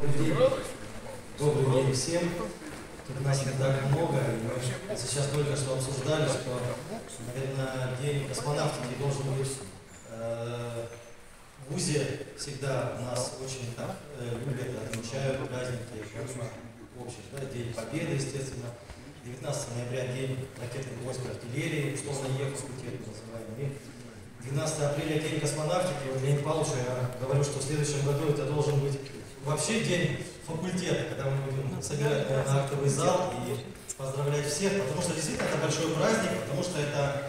Добрый день всем. Тут нас не так много, и мы сейчас только что обсуждали, что, наверное, День космонавтики должен быть в ВУЗе. Всегда у нас очень любят, отмечают праздники, общих, да, День Победы, естественно. 19 ноября День ракетных войск и артиллерии, условно факультет называемый. 12 апреля День космонавтики. Вот Леонид Павлович, я говорю, что в следующем году это должен быть вообще день факультета, когда мы будем собирать, наверное, актовый зал и поздравлять всех, потому что действительно это большой праздник, потому что это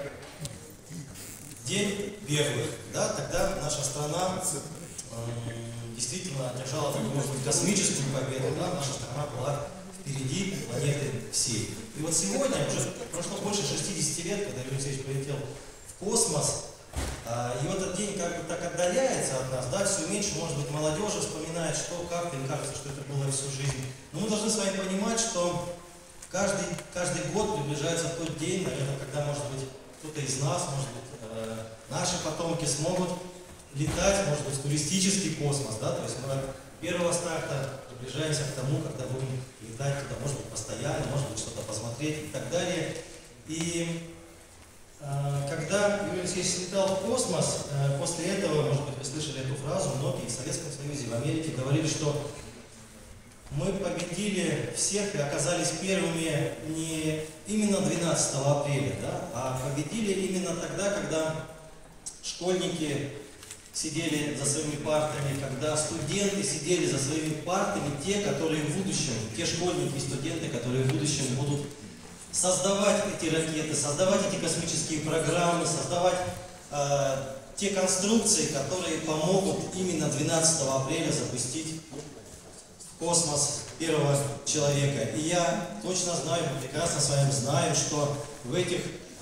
день первых. Да? Тогда наша страна действительно одержала, может быть, космическую победу, да? Наша страна была впереди планеты всей. И вот сегодня, уже прошло больше 60 лет, когда Юрий Алексеевич полетел в космос, и вот этот день как бы так отдаляется от нас, да, все меньше, может быть, молодежи вспоминает, что как-то, им кажется, что это было всю жизнь. Но мы должны с вами понимать, что каждый год приближается тот день, наверное, когда, может быть, кто-то из нас, может быть, наши потомки смогут летать, может быть, в туристический космос, да, то есть мы от первого старта приближаемся к тому, когда будем летать туда, может быть, постоянно, может быть, что-то посмотреть и так далее. И когда Юрий Алексеевич летал в космос, после этого, может быть, вы слышали эту фразу, многие в Советском Союзе, в Америке говорили, что мы победили всех и оказались первыми не именно 12 апреля, да, а победили именно тогда, когда школьники сидели за своими партами, когда студенты сидели за своими партами, те, которые в будущем, те школьники и студенты, которые в будущем будут создавать эти ракеты, создавать эти космические программы, создавать те конструкции, которые помогут именно 12 апреля запустить в космос первого человека. И я точно знаю, мы прекрасно с вами знаем, что в этих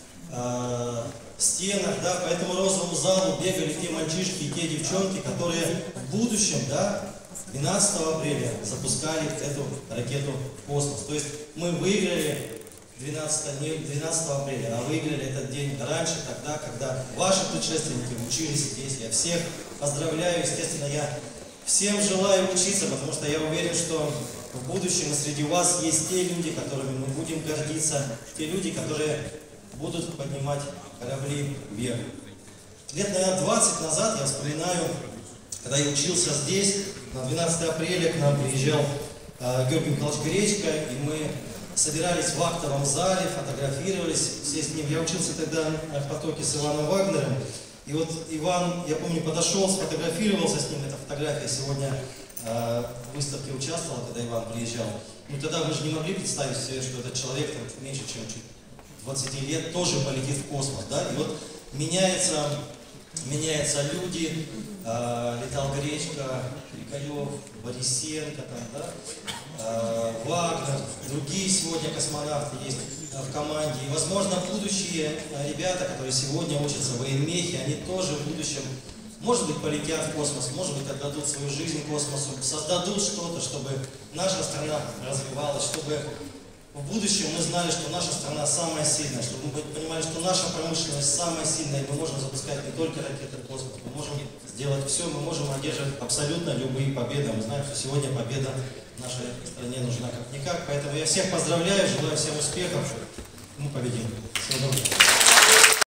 стенах, да, по этому розовому залу бегали те мальчишки и те девчонки, которые в будущем, да, 12 апреля запускали эту ракету в космос. То есть мы выиграли не 12 апреля, а выиграли этот день раньше, тогда, когда ваши предшественники учились здесь. Я всех поздравляю, естественно, я всем желаю учиться, потому что я уверен, что в будущем среди вас есть те люди, которыми мы будем гордиться, те люди, которые будут поднимать корабли вверх. Лет, наверное, 20 назад я вспоминаю, когда я учился здесь, на 12 апреля к нам приезжал Георгий Михайлович Гречко, и мы собирались в актовом зале, фотографировались все с ним. Я учился тогда в потоке с Иваном Вагнером. И вот Иван, я помню, подошел, сфотографировался с ним. Эта фотография сегодня в выставке участвовала, когда Иван приезжал. Ну тогда вы же не могли представить себе, что этот человек там, меньше, чем 20 лет тоже полетит в космос. Да? И вот меняются люди. Летал Гречко, Крикаев, Борисенко, там, да? Вагнер, другие сегодня космонавты есть в команде. И, возможно, будущие ребята, которые сегодня учатся в военмехе, они тоже в будущем, может быть, полетят в космос, может быть, отдадут свою жизнь космосу, создадут что-то, чтобы наша страна развивалась, чтобы в будущем мы знали, что наша страна самая сильная, чтобы мы понимали, что наша промышленность самая сильная, и мы можем запускать не только ракеты в космос, мы можем сделать все, мы можем одерживать абсолютно любые победы. Мы знаем, что сегодня победа нашей стране нужна как никак, поэтому я всех поздравляю, желаю всем успехов, мы победим. Всего доброго.